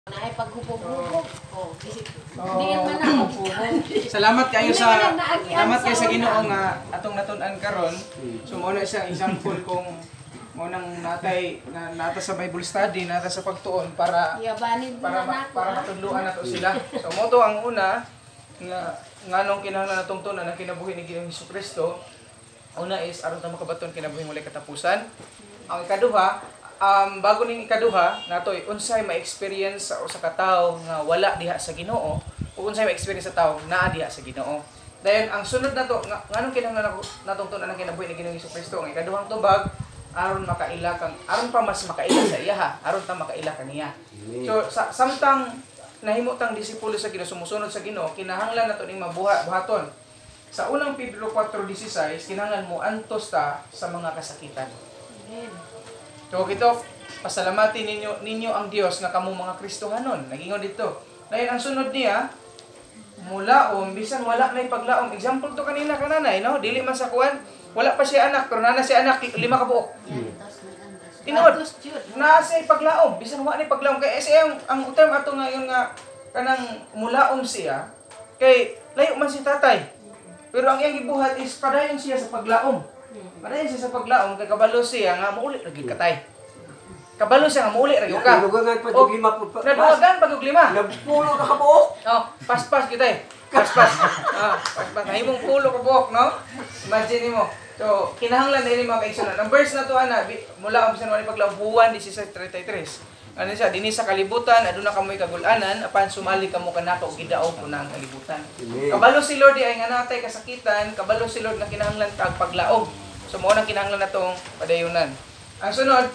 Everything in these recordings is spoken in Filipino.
Ay paghubog-hubog. Oh, di man na. Salamat kayo sa Ginoo nga atong natun-an karon. So mao na siyang example kung mo nang nata sa Bible study, nata sa pagtuon para matudloan nato sila. So mo to ang una nga nganong kinahanglan natong tunan ang kinabuhi ni Ginoong Hesukristo. Una is aron ta makabaton kinabuhi walay katapusan. Ang ikaduha, bago ning ikaduha natoy unsay ma-experience sa usa ka tawo nga wala diha sa Ginoo o unsay ma-experience sa tawo naa diha sa Ginoo. Dayon ang sunod nato nganong kinahanglan natong tunan ang kinabuhi ni Ginoong Hesukristo. Ang ikaduhang tubag aron makaila kang aron pa mas makaila sa iya ha, aron ta makaila kaniya. So samtang nahimutang disipulo sa Ginoo sumusunod sa Ginoo, kinahanglan nato ning mabuhaton. Sa unang Pedro 4:16 kinahanglan mo antos ta sa mga kasakitan. Amen. So kito pasalamati ninyo ang Dios nga kamo mga Kristohanon. Nagingon dito. Dayon ang sunod niya mulaom bisan wala nay paglaom. Example to kanina kananay no, dili man sa kuan, wala pa siya anak pero nana siya anak 5 ka buok. Tinuod na siya paglaom bisan wala nay paglaom kay siya ang term ato ngayon nga kanang mulaom siya kay layo man si tatay. Pero ang iyang gibuhat is padayon siya sa paglaom. Padayon siya sa paglaom kay kabalo siya nga mauli ra gid katay. Kabalo siya nga mauli ra gyud ka. Nadugangan pa og 5 pud. Nadugangan pa og 5. Nagpulo ka kabuok. Oh, paspas kita eh. Paspas. Paspas. Nahimong pulo ka buok, no? Imagine mo. So, kinahanglan din mga kaigsunan. Ang verse na to ana mula ang bisan wala paglaom Juan 16:33. Ano siya, dinhi sa kalibutan aduna kamoy kagul-anan apan sumali kamo kanako og gidaog ko na ang kalibutan. Kabalo si Lord ay nga natay kasakitan, kabalo si Lord nga kinahanglan kag paglaog. So mao nang kinahanglan natong padayunan. Ang sunod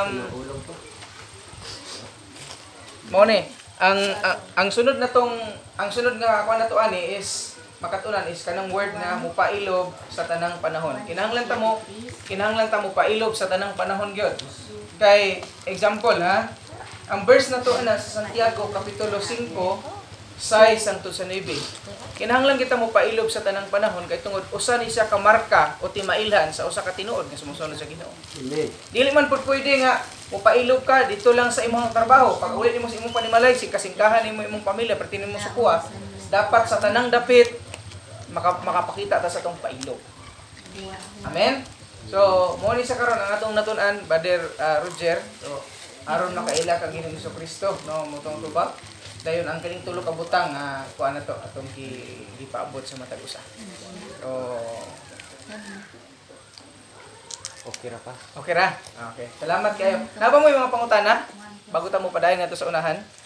mao ni ang sunod nga ako nato ani is makatunan is kanang word na mupailob sa tanang panahon. Kinahanglan ta mo pailog sa tanang panahon gyud. Kay example ha, ang verse na to ana sa Santiago kapitulo 5 6 hangtod sa 9. Kinahanglan kita mo pailog sa tanang panahon kay tungod usa ni siya ka marka o timailhan sa usa ka tinuod nga sumusunod sa Ginoo. Dili man pud pwede nga mo pailog ka dito lang sa imong trabaho. Pag uwi nimo sa imong panimalay, kasingkahan nimo imong pamilya, perti nimo sukuha, dapat sa tanang dapit makapakita ta sa tong pailog. Amen. So, mo ni sa karon ang atong natun-an Brother Roger. So, aron makaila kang Ginoong Hesukristo, no, motong tubag. Dayon ang kining tulo ka butang kuan na to atong gipaabot sa matag usa. So, okay ra pa. Okay ra. Okay. Salamat kayo. Naba mo yung mga pangutana bago ta mo padayon nato sa unahan.